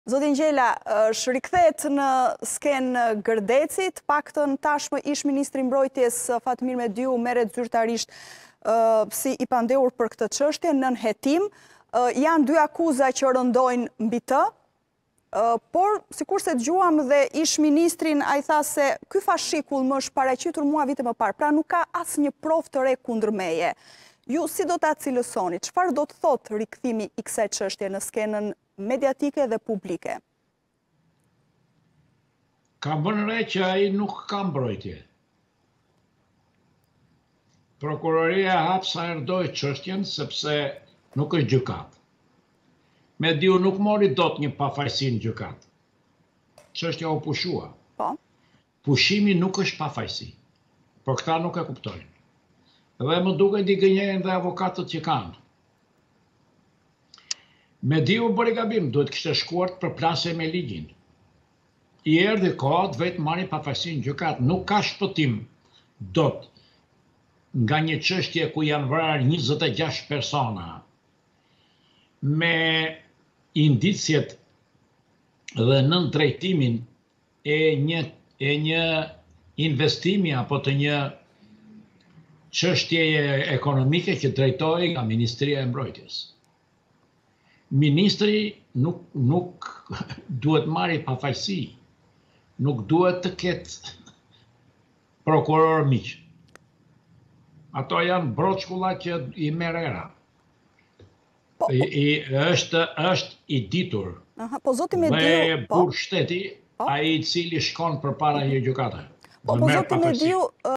Zotin Gjela, rikthehet në skenë Gërdecit, paktën tashmë ish ministri mbrojtjes Fatmir Mediu merret zyrtarisht si i pandehur për këtë çështje nën hetim. Janë dy akuza që rëndojnë mbi të, por sikur se dëgjuam dhe ish ministrin, ai tha se ky fashikull më është paraqitur mua vite më parë, pra nuk ka asnjë provë të re kundër meje. Ju si do ta cilësoni? Çfarë do të thotë rikthimi i kësaj çështje në skenën mediatike dhe publike? Ka bërë re që ai nuk ka mbrojtje. Prokuroria hap sa erdoi çështjen sepse nuk është gjykat. Mediu nuk mori dot një pafajësi në gjykat. Çështja u pushua. Po. Pushimi nuk është pafajësi. Por këta nuk e kuptojnë. Dhe më duket i gënjejnë dhe avokatët që kanë. Mediu bëri gabim, duhet kishte shkuar për plasje me ligjin. I erdhi koha të vetë marri pafajësi në gjykat. Nuk ka shpëtim dot nga një çështje ku janë vrarë 26 persona me indicjet dhe nën drejtimin e një investimi apo të një çështje ekonomike që drejtohej nga Ministria e Mbrojtjes. Ministri nuk duhet marri pafajësi, nuk duhet të ketë prokuror miq. Ato janë broçkulla që i merr era. Është i ditur. Po zoti Mediu, dhe burg shteti, ai i cili shkon përpara një gjykate. Po zoti Mediu,